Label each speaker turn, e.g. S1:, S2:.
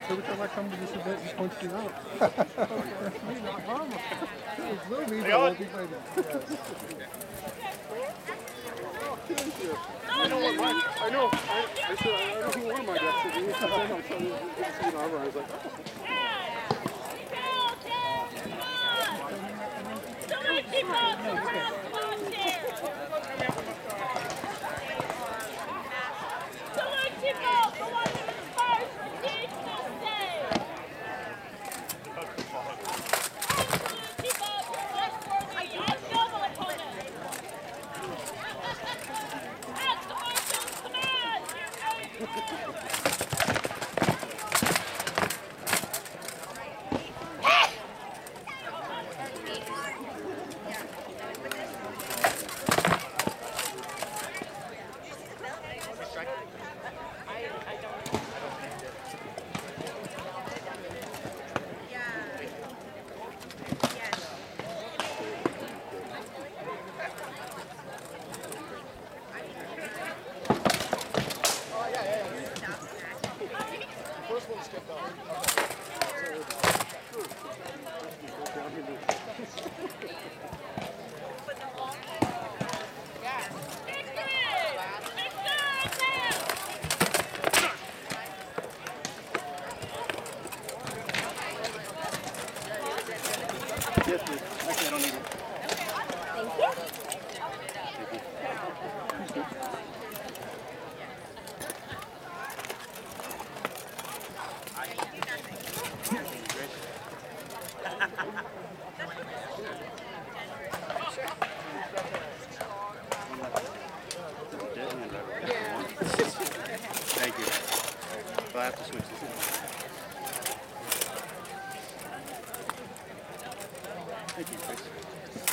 S1: Every time I come to this event, you punch me out. That's me, not mama. It's little me, but I won't be fighting. I know what mine. I know. I said I know who one of my guys is. He said, "I'm telling you, it's an armor." I was like, "Oh."
S2: Keep up! Come
S1: Yes, please. Actually, I don't need it.
S2: Thank you.
S1: Thank you. So I have to switch this. Thank you, Chris.